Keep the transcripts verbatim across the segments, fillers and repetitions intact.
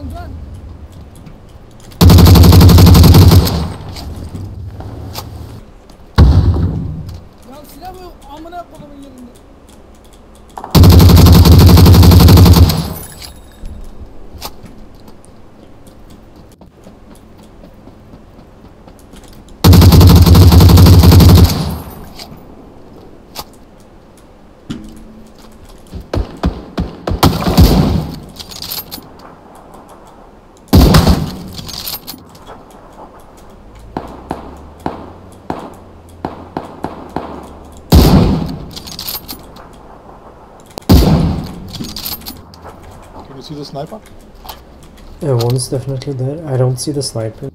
Run, run. Ya silah mı amına kodumun yerinde? Can you see the sniper? Yeah, one's definitely there. I don't see the sniper.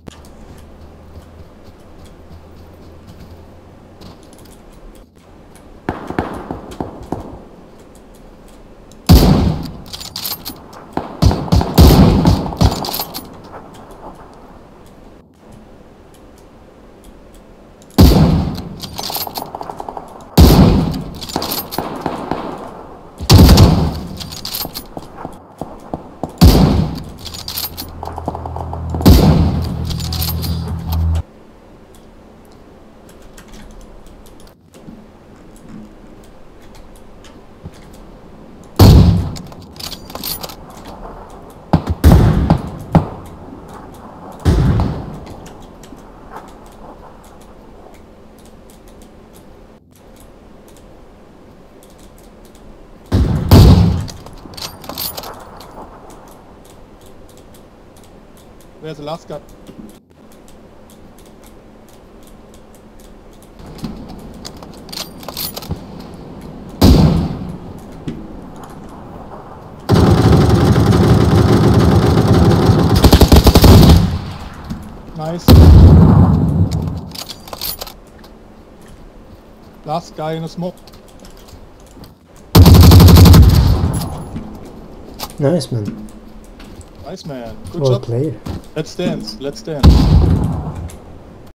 Where's the last guy? Nice. Last guy in the smoke. Nice, man. Nice man. Good Well job. played. Let's dance. Let's dance.